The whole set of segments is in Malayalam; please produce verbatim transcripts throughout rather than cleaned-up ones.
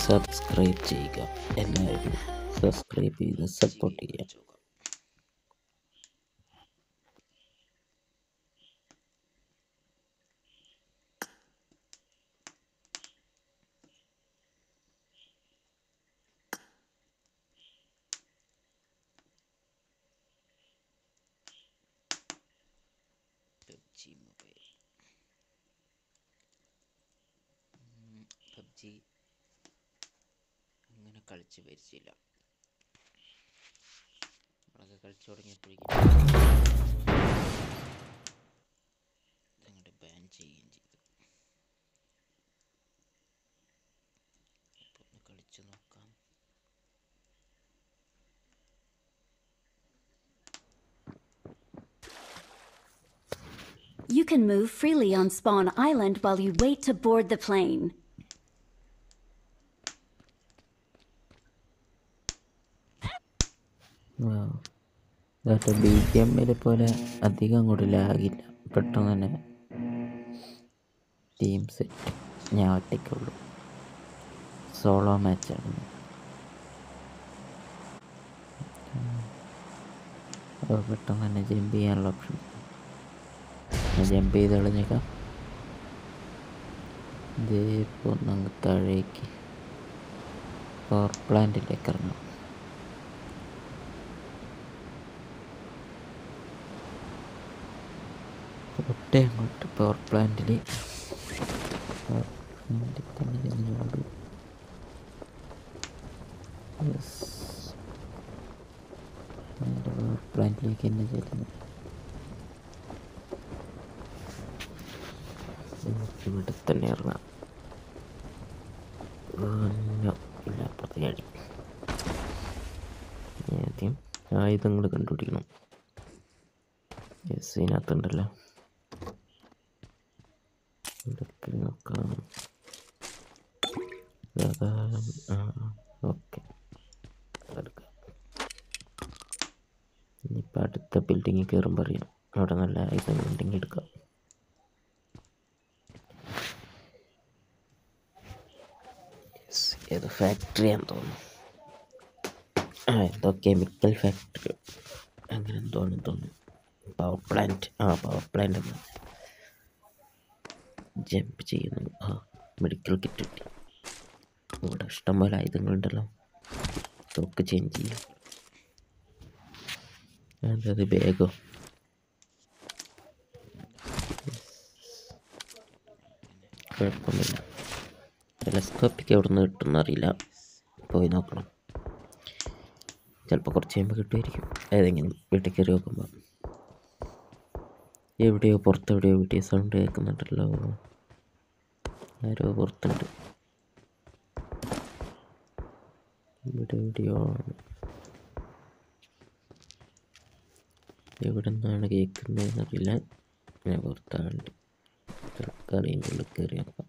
സബ്സ്ക്രൈബ് ചെയ്യുക. എല്ലാവരും സബ്സ്ക്രൈബ് ചെയ്ത് സപ്പോർട്ട് ചെയ്യുക. പബ്ജി മൊബൈൽ പബ്ജി അങ്ങനെ കളിച്ച് പരിചയമില്ല. നമ്മളൊക്കെ കളിച്ചു തുടങ്ങിയപ്പോഴേക്കും അങ്ങോട്ട് ബാൻ ചെയ്യുകയും ചെയ്തു. അപ്പോൾ ഒന്ന് കളിച്ചു നോക്കാം. You can move freely on Spawn Island while you wait to board the plane. ബി ജി എമ്മിലെ പോലെ അധികം അങ്ങോട്ട് ലാഗില്ല. പെട്ടെന്ന് തന്നെ ടീം സെറ്റ്. ഞാൻ ഒറ്റയ്ക്കുള്ളൂ. സോളോ മാച്ചാണ്. പെട്ടെന്ന് തന്നെ ജമ്പ് ചെയ്യാനുള്ള ഓപ്ഷൻ. ഞാൻ ജമ്പ് ചെയ്ത് കളഞ്ഞേക്കാം. ഇതിപ്പോൾ നമുക്ക് താഴേക്ക് പവർ പ്ലാന്റിലേക്ക് ഇറങ്ങാം. ഒട്ടേ അങ്ങോട്ട് പവർ പ്ലാന്റിൽ പവർ പ്ലാന്റിൽ തന്നെ ചെന്നോട്. പവർ പ്ലാന്റിലേക്ക് തന്നെ ചെല്ലുന്നു. ഇവിടെ തന്നെ ഇറങ്ങാം. ഇല്ല, അപ്പുറത്തേക്ക് അടി. ആദ്യം ആയുധങ്ങൾ കണ്ടുപിടിക്കണം. യെസ്, ഇതിനകത്തുണ്ടല്ലോ. ഇതൊക്കെ നോക്കാം. ഓക്കെ, അതെടുക്കാം. ഇനിയിപ്പോൾ അടുത്ത ബിൽഡിങ്ങിൽ കയറുമ്പോൾ അറിയാം. അവിടെ നല്ല ആയുധങ്ങൾ ഉണ്ടെങ്കിൽ എടുക്കാം. ഏത് ഫാക്ടറിയാന്ന് തോന്നുന്നു. ആ എന്തോ കെമിക്കൽ ഫാക്ടറി അങ്ങനെ എന്തോന്ന് തോന്നുന്നു. Power plant. ആ പവർ പ്ലാന്റ് എന്ന് ജമ്പ് ചെയ്യുന്നു. ആ മെഡിക്കൽ കിറ്റ് കിട്ടി. ഇവിടെ ഇഷ്ടംപോലെ ആയുധങ്ങളുണ്ടല്ലോ. തോക്ക് ചേഞ്ച് ചെയ്യും. അതായത് ബാഗോ കുഴപ്പമൊന്നുമില്ല. ടെലസ്കോപ്പിക്ക് എവിടെ നിന്ന് കിട്ടുമെന്ന് അറിയില്ല. പോയി നോക്കണം. ചിലപ്പോൾ കുറച്ച് കഴിയുമ്പോൾ കിട്ടുമായിരിക്കും. ഏതെങ്കിലും വീട്ടിൽ കയറി നോക്കുമ്പോൾ എവിടെയോ പുറത്തെവിടെയോ വീട്ടിൽ സൗണ്ട് കേൾക്കുന്നുണ്ടല്ലോ. ആരോ പുറത്തുണ്ട്. ഇവിടെ എവിടെയോ എവിടെ നിന്നാണ് കേൾക്കുന്നതെന്നറിയില്ല. ഞാൻ പുറത്താണ്ട് തൽക്കാലം ഉള്ളിൽ കയറി നോക്കാം.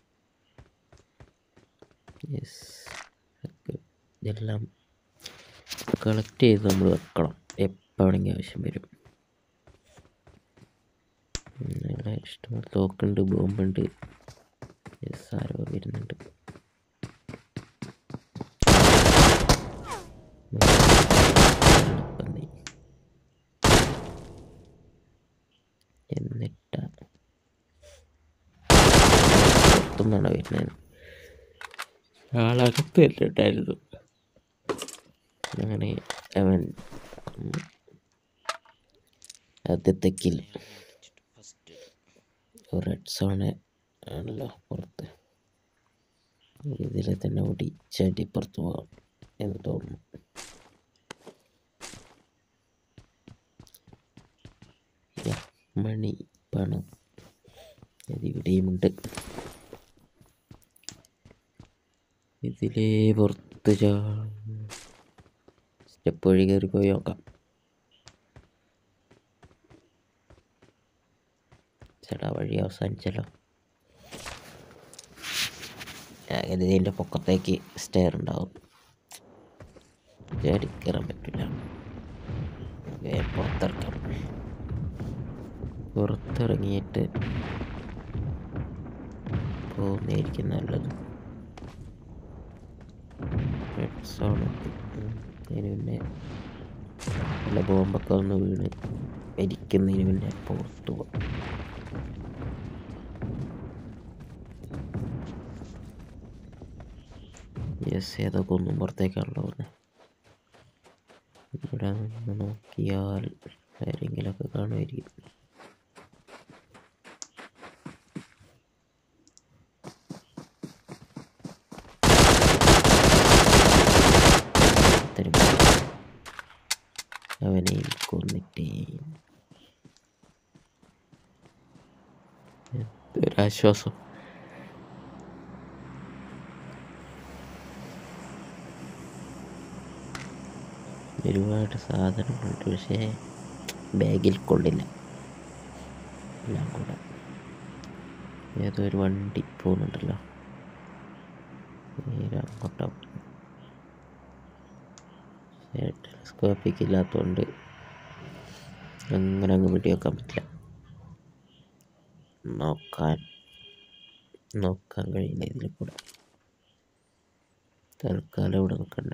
യെസ്, ഇതെല്ലാം കളക്ട് ചെയ്ത് നമ്മൾ വെക്കണം. എപ്പോൾ വേണമെങ്കിൽ ആവശ്യം വരും. നല്ല ഇഷ്ടംപോലെ തോക്കുണ്ട്, ബോംബുണ്ട്. യെസ്, ആരോ വരുന്നുണ്ട്. എന്നിട്ടാ പുറത്തുനിന്നാണ് വരുന്നത്. ആളകത്ത് വന്നിട്ടായിരുന്നു. അങ്ങനെ അവൻ ആദ്യത്തെ കിൽ. റെഡ് സോണ് ആണല്ലോ പുറത്ത്. ഇതിൽ തന്നെ ഓടി ചാടി പുറത്ത് പോകാം എന്ന് തോന്നുന്നു. മണി, പണം അതിവിടെയുമുണ്ട്. ഇതിലേ പുറത്ത് ചാ സ്റ്റെപ്പ് വഴി കയറി പോയി നോക്കാം. ചേട്ടാ, വഴി അവസാനിച്ചല്ലോ. ഇതിൻ്റെ പൊക്കത്തേക്ക് സ്റ്റെയർ ഉണ്ടാവും. ചാടി കയറാൻ പറ്റില്ല. പുറത്തിറക്കാം. പുറത്തിറങ്ങിയിട്ട് പോകുന്നതായിരിക്കും നല്ലത്. റെഡ് സോൺ എത്തി. അതിന് പിന്നെ നല്ല ബോംബൊക്കെ ഒന്ന് വീണ് ഇരിക്കുന്നതിന് പിന്നെ പുറത്തു പോകാം. യെസ്, ഏതോ കുന്നും പുറത്തേക്കാണല്ലോ പോകുന്നത്. ഇവിടെ നിന്ന് നോക്കിയാൽ ആരെങ്കിലുമൊക്കെ കാണുമായിരിക്കും. അവനെ കൊന്നിട്ടേ ഒരാശ്വാസം. ഒരുപാട് സാധനങ്ങളുണ്ട്, പക്ഷേ ബാഗിൽ കൊള്ളില്ല എല്ലാം കൂടെ. ഏതോ ഒരു വണ്ടി പോകുന്നുണ്ടല്ലോ, നേരെ അങ്ങോട്ടാവും. ടെലസ്കോപ്പിക് ഇല്ലാത്തതുകൊണ്ട് അങ്ങനെ അങ്ങ് വെടിവെക്കാൻ പറ്റില്ല. നോക്കാൻ നോക്കാൻ കഴിയില്ല ഇതിൽ കൂടെ. തൽക്കാലം ഇവിടെ നിൽക്കണ്ട,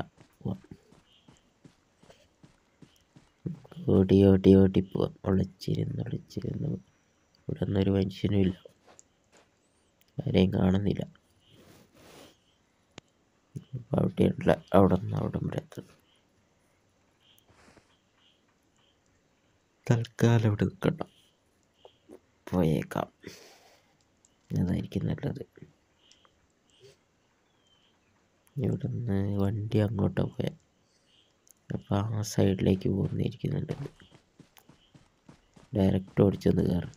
ഓടി ഓടി ഓടി പോവാം. ഒളിച്ചിരുന്ന് ഒളിച്ചിരുന്ന് ഇവിടെ ഒന്നൊരു മനുഷ്യനും ഇല്ല, ആരെയും കാണുന്നില്ല. അവിടെയുള്ള അവിടെ നിന്ന് അവിടെ വരെ എത്തണം. തൽക്കാലം ഇവിടെ നിൽക്കണ്ട, പോയേക്കാം, അതായിരിക്കും നല്ലത്. ഇവിടെ നിന്ന് വണ്ടി അങ്ങോട്ടാണ് പോയാൽ, അപ്പോൾ ആ സൈഡിലേക്ക് പോകുന്നതായിരിക്കുന്നുണ്ട്. ഡയറക്റ്റ് ഓടിച്ചൊന്ന് കയറണ്ട,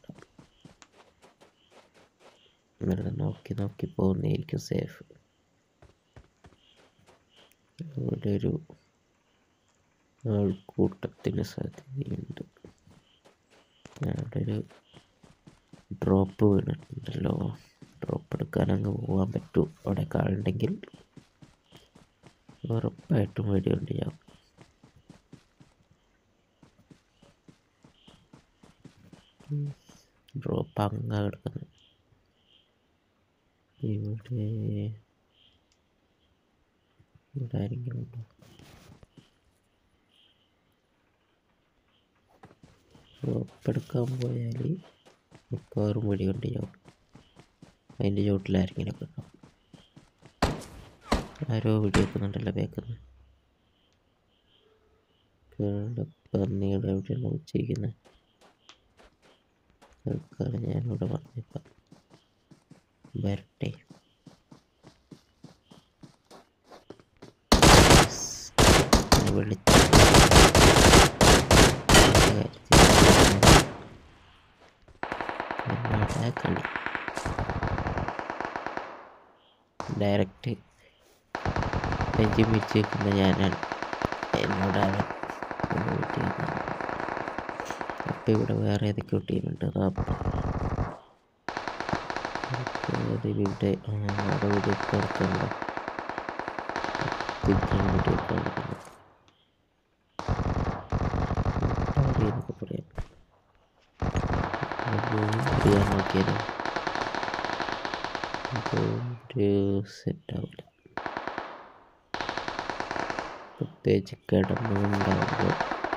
ഇവിടെ നോക്കി നോക്കി പോകുന്നതായിരിക്കും സേഫ്. ഇവിടെ ഒരു ആൾക്കൂട്ടത്തിന് സാധ്യതയുണ്ട്. അവിടെ ഒരു ഡ്രോപ്പ് വീണിട്ടുണ്ടല്ലോ, ഡ്രോപ്പ് എടുക്കാൻ അങ്ങ് പോകാൻ പറ്റൂ. അവിടെ കാളുണ്ടെങ്കിൽ ഉറപ്പായിട്ടും വെടിയുണ്ട് ഞാൻ. ഡ്രോപ്പ് അങ്ങ് കിടക്കുന്നു. ഇവിടെ ഇവിടെ ആരെങ്കിലും ഉണ്ടോ? ഡ്രോപ്പ് എടുക്കാൻ പോയാൽ മിക്കവാറും വെടിയുണ്ട് ഞാൻ. അതിൻ്റെ ചുവട്ടിലാരെങ്കിലും ഒക്കെ ഉണ്ടാവും. ആരോ വെടിവെക്കുന്നുണ്ടല്ലോ ബാക്കിൽ. പന്നിയുടെ എവിടെയാണ് വെച്ചിരിക്കുന്നത്? തൽക്കാലം ഞാനിവിടെ പറഞ്ഞേക്കാം, വരട്ടെ. വിളിച്ച് കളി ഡയറക്റ്റ് നെഞ്ചി മിരിച്ചിരിക്കുന്ന ഞാനാണ്. എന്നോടാണ് അപ്പം ഇവിടെ വേറെ ഏതൊക്കെയോ ടീമുണ്ട്. അതിലിവിടെ അവിടെ ഇവിടെ പുറത്തുണ്ട് എന്നൊക്കെ പറയാം. ചെയ്യാൻ നോക്കിയാലോ ഒരു സെറ്റാവില്ല. പ്രത്യേകിച്ച് കിടന്നുണ്ടാവുമ്പോൾ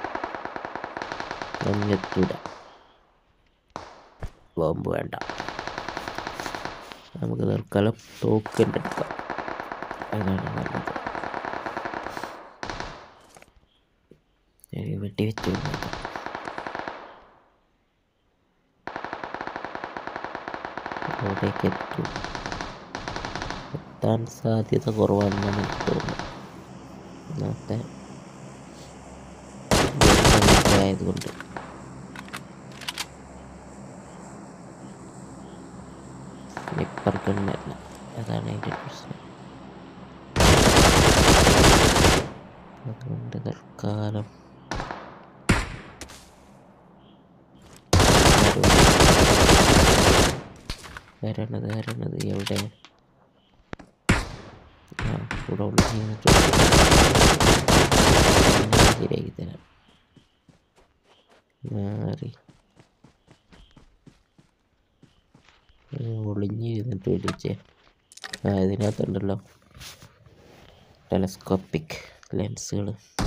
അങ്ങെത്തൂല. ബോംബ് വേണ്ട, നമുക്ക് തൽക്കാലം ടോക്കൻ എടുക്കാം, അതാണ് നല്ലത്. വെട്ടി വെച്ച് അവിടേക്ക് എത്തും. എത്താൻ സാധ്യത കുറവാണെന്നാണ് എനിക്ക് തോന്നുന്നത്. ഒന്നാമത്തെ ആയതുകൊണ്ട് സ്നിപ്പർ ഗണ്ണല്ല, അതാണ് അതിൻ്റെ പ്രശ്നം. അതുകൊണ്ട് തൽക്കാലം വരണത് വരണത് എവിടെ? ആ കൂടെ ഒളിഞ്ഞിട്ട് ശരിയാക്കി തരാം. മാറി ഒളിഞ്ഞിരുന്നിട്ട് വിളിച്ചേ. ആ ഇതിനകത്തുണ്ടല്ലോ, ടെലസ്കോപ്പിക് ലെൻസുകൾ.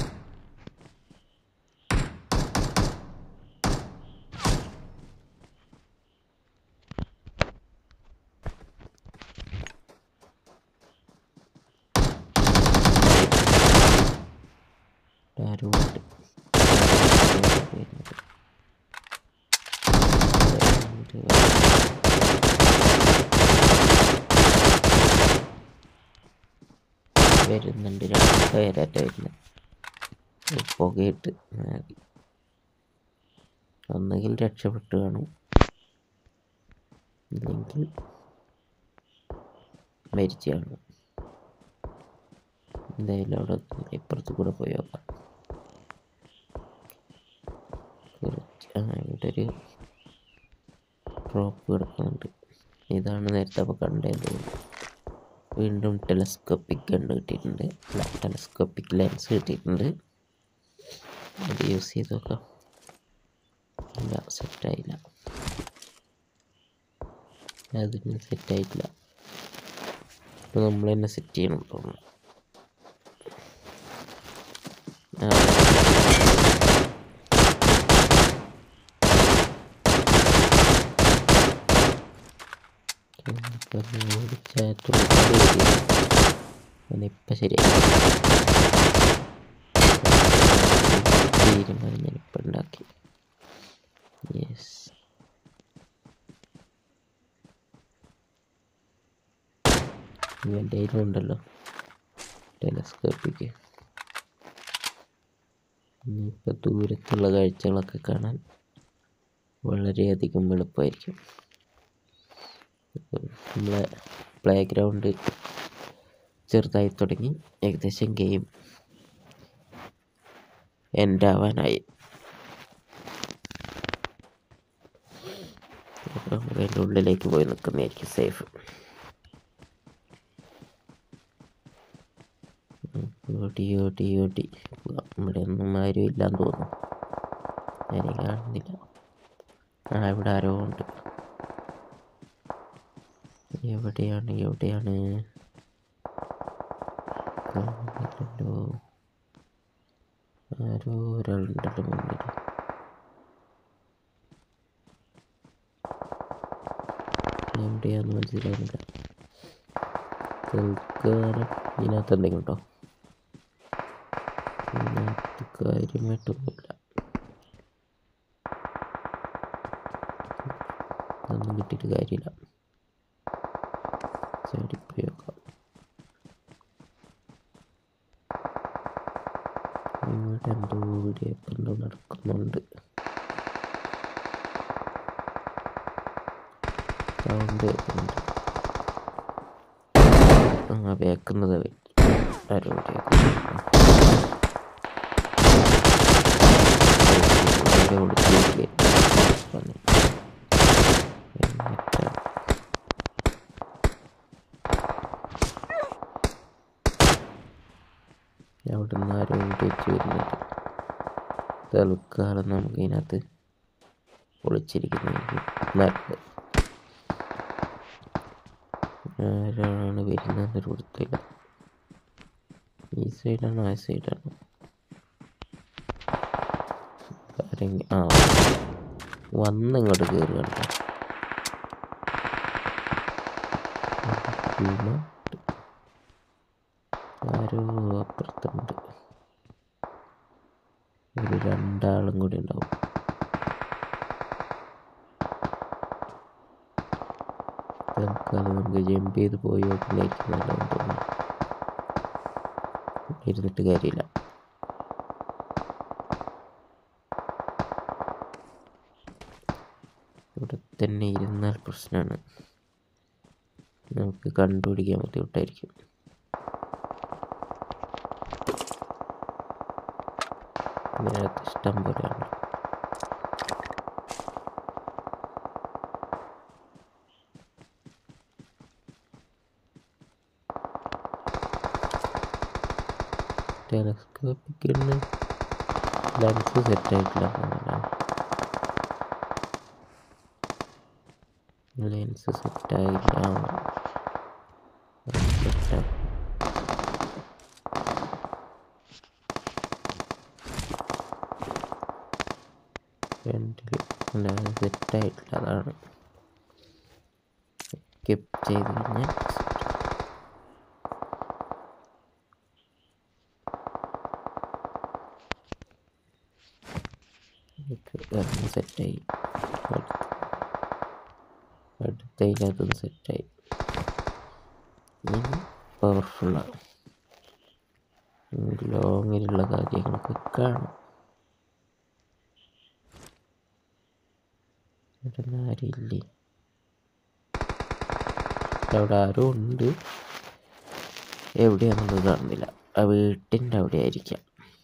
ആരുമുണ്ട് വരുന്നുണ്ട്, രണ്ട് പേരായിട്ട് വരുന്നത്. പുകയിട്ട് ഒന്നുകിൽ രക്ഷപ്പെട്ട് കാണും, ഇല്ലെങ്കിൽ മരിച്ചു കാണും. എന്തായാലും അവിടെ ഇപ്പുറത്ത് കൂടെ പോയി നോക്കാം. ഇവിടെ ഒരു ഡ്രോപ്പ് കിടക്കുന്നുണ്ട്. ഇതാണ് നേരത്തെ അപ്പോൾ കണ്ടത്. വീണ്ടും ടെലസ്കോപ്പിക് കണ്ട് കിട്ടിയിട്ടുണ്ട്, അല്ല ടെലസ്കോപ്പിക് ലെൻസ് കിട്ടിയിട്ടുണ്ട്. അത് യൂസ് ചെയ്ത് നോക്കാം. ഇല്ല, സെറ്റായില്ല. അതിന് സെറ്റായിട്ടില്ല. അപ്പോൾ നമ്മൾ തന്നെ സെറ്റ് ചെയ്യണം തോന്നുന്നു. ഇപ്പം ശരിയായി. തീരുമാനം ഞാനിപ്പോൾ ഉണ്ടാക്കി. യെസ്, ഇവൻ്റെ ഉണ്ടല്ലോ ടെലസ്കോപ്പിക്ക്. ഇനിയിപ്പോൾ ദൂരത്തുള്ള കാഴ്ചകളൊക്കെ കാണാൻ വളരെയധികം എളുപ്പമായിരിക്കും. നമ്മളെ പ്ലേ ഗ്രൗണ്ട് ചെറുതായി തുടങ്ങി. ഏകദേശം ഗെയിം എൻഡ് ആവാനായി. അതിൻ്റെ ഉള്ളിലേക്ക് പോയി നിൽക്കുന്നതായിരിക്കും സേഫ്. ഓടി ഓടി ഓടി ഇവിടെ ഒന്നും ആരും ഇല്ലാന്ന് തോന്നുന്നു. ഞാനീ കാണുന്നില്ല. ആ, ഇവിടെ ആരോ ഉണ്ട്. എവിടെയാണ് എവിടെയാണ് കാണുന്നില്ലല്ലോ. ആരോ ഒരാളുണ്ടല്ലോ മുന്നിൽ. എവിടെയാന്ന് മനസ്സിലാവുന്നില്ല. തൽക്കാലം ഇതിനകത്ത് എന്തെങ്കിലും ഉണ്ടോ? ഇതിനകത്ത് കാര്യമായിട്ടൊന്നുമില്ല. ഒന്നും കിട്ടിയിട്ട് കാര്യമില്ല. ചാടിപ്പോയി നോക്കാം. ഇവിടെ എന്തോ ഇവിടെ എന്തോ നടക്കുന്നുണ്ട്. സൗണ്ട് കേൾക്കുന്നുണ്ട്. ആ, വേക്കുന്നത് ആരോ അവിടെ നിന്ന് ആരോ വെച്ച് വരുന്നുണ്ട്. തൽക്കാലം നമുക്ക് ഇതിനകത്ത് ഒളിച്ചിരിക്കുന്നത് നല്ലത്. ആരാണ് വരുന്നതെന്നൊരു കൊടുത്തില്ല. ഈ സൈഡാണോ ആ സൈഡാണോ? ആ, വന്നിങ്ങോട്ട് കയറി കണ്ടോ. ആരോ അപ്പുറത്തുണ്ട്. ഒരു രണ്ടാളും കൂടി ഉണ്ടാവും. തൽക്കാലം നമുക്ക് ജമ്പ് ചെയ്ത് പോയി നോക്കില്ലായിരിക്കും നല്ലതെന്ന് തോന്നുന്നു. ഇരുന്നിട്ട് കാര്യമില്ല. ഇവിടെ തന്നെ ഇരുന്നാൽ പ്രശ്നമാണ്. നമുക്ക് കണ്ടുപിടിക്കാൻ ബുദ്ധിമുട്ടായിരിക്കും. ഇതിനകത്ത് ഇഷ്ടം പോലെയാണ്. ടെലസ്കോപ്പിക്കിന് ലെൻസ് സെറ്റായിട്ടില്ല. ലെൻസ് സെറ്റായില്ല. സെറ്റാ ഫ്രണ്ടിൽ അല്ലാതെ സെറ്റായിട്ടില്ല, അതാണ്. സ്കിപ്പ് ചെയ്ത് കഴിഞ്ഞാൽ സെറ്റായി. അടുത്തതിനകത്തും സെറ്റായി. ഇനി പവർഫുള്ളാണ്. ലോങ്ങിലുള്ള കാര്യങ്ങളൊക്കെ കാണും. ഇവിടെ ആരില്ലേ? അവിടെ ആരും ഉണ്ട്, എവിടെയാണെന്നത് കാണുന്നില്ല. ആ വീട്ടിൻ്റെ അവിടെ ആയിരിക്കാം.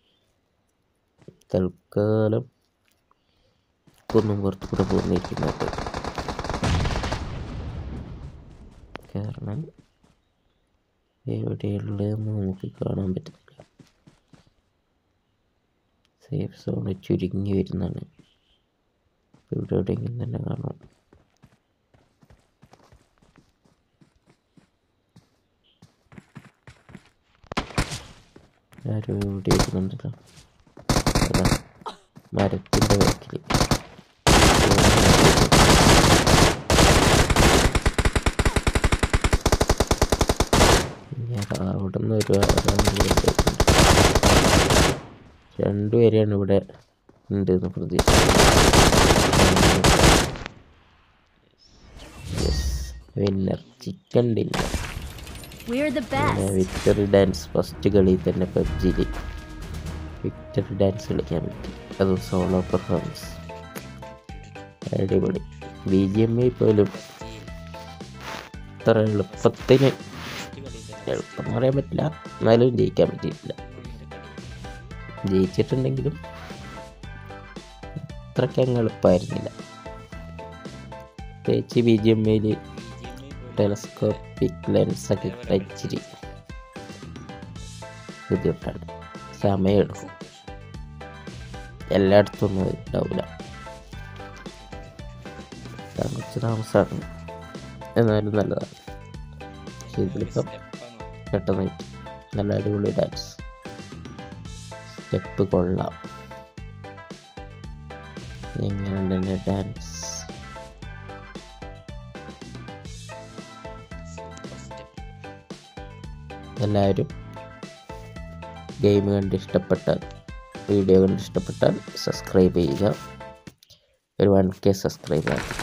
തൽക്കാലം കുന്നും പുറത്ത് കൂടെ പോന്നിരിക്കുന്നുണ്ട്. കാരണം എവിടെയുള്ളതെന്ന് നമുക്ക് കാണാൻ പറ്റുന്നില്ല. സേഫ് സോണ് ചുരുങ്ങി വരുന്നതാണ്. ഇവിടെ എവിടെയെങ്കിലും തന്നെ കാണാം. ആരും ഇവിടെ ഇരിക്കുന്നുണ്ടല്ലോ. അതാ മരത്തിൻ്റെ ബാക്കിൽ. അവിടെ നിന്ന് ഒരു രണ്ടുപേരെയാണ് ഇവിടെ ഉണ്ട് എന്ന് പ്രതീക്ഷിക്കുന്നത്. Winner chicken dinner. Victory dance first കളി തന്നെ പബ്ജിയിൽ വിക്ടറി ഡാൻസ് കളിക്കാൻ പറ്റി. അത് സോളോ പെർഫോമൻസ് അടിപൊളി. ബി ജി എം ഐ പോലും ഇത്ര എളുപ്പത്തിന്, എളുപ്പം എന്ന് പറയാൻ പറ്റില്ല, എന്നാലും ജയിക്കാൻ പറ്റിയിട്ടില്ല. ജയിച്ചിട്ടുണ്ടെങ്കിലും അത്രയ്ക്ക് അങ്ങ് എളുപ്പമായിരുന്നില്ല. പ്രത്യേകിച്ച് ബി ജി എം ഐയിൽ ടെലസ്കോപ്പിക് ലെൻസൊക്കെ ഇച്ചിരി ബുദ്ധിമുട്ടാണ്, സമയമെടുക്കും. എല്ലായിടത്തും ഒന്നും ഉണ്ടാവില്ല, കുറച്ച് താമസമാണ്, എന്നാലും നല്ലതാണ്. പക്ഷേ ഇതിലിപ്പം പെട്ടെന്ന് നല്ല അടിപൊളി ഡാൻസ്, സ്റ്റെപ്പ് കൊള്ളാം. എങ്ങനെയുണ്ട് എൻ്റെ ഡാൻസ്? എല്ലാവരും ഗെയിം കണ്ട് ഇഷ്ടപ്പെട്ടാൽ, വീഡിയോ കണ്ട് ഇഷ്ടപ്പെട്ടാൽ സബ്സ്ക്രൈബ് ചെയ്യുക. ഒരു വൺ കെ സബ്സ്ക്രൈബ് ആക്കി.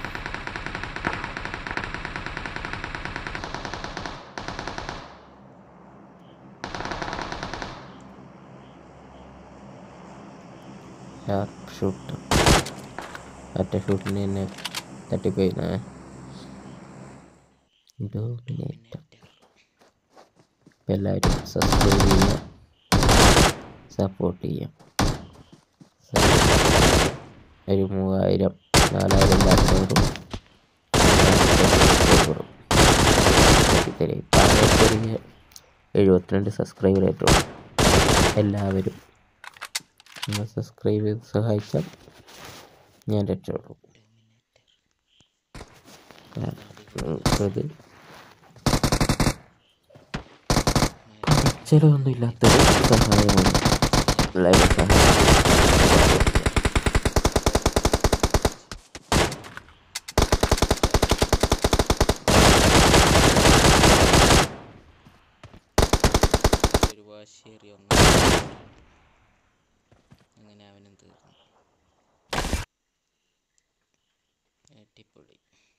ഷാർപ്പ് ഷൂട്ട് മറ്റേ ഷൂട്ടിന് തന്നെ തട്ടിപ്പോയിന്ന ഡോമിനേറ്റർ. എല്ലാവരും സബ്സ്ക്രൈബ് ചെയ്യുക, സപ്പോർട്ട് ചെയ്യാം. ഒരു മൂവായിരം നാലായിരം ലാപ്ടോപ്പും ചെറിയ എഴുപത്തിരണ്ട് സബ്സ്ക്രൈബർ ആയിട്ടുള്ളൂ. എല്ലാവരും നിങ്ങൾ സബ്സ്ക്രൈബ് ചെയ്ത് സഹായിച്ചാൽ ഞാൻ രക്ഷപ്പെടും. അത് ചിലവൊന്നും ഇല്ലാത്തൊരു സഹായമാണ്. എല്ലാവരും സഹായം. ഒരു വാശിയേറിയ ഒന്ന് അങ്ങനെ അവനും തീർന്നു. അടിപൊളി.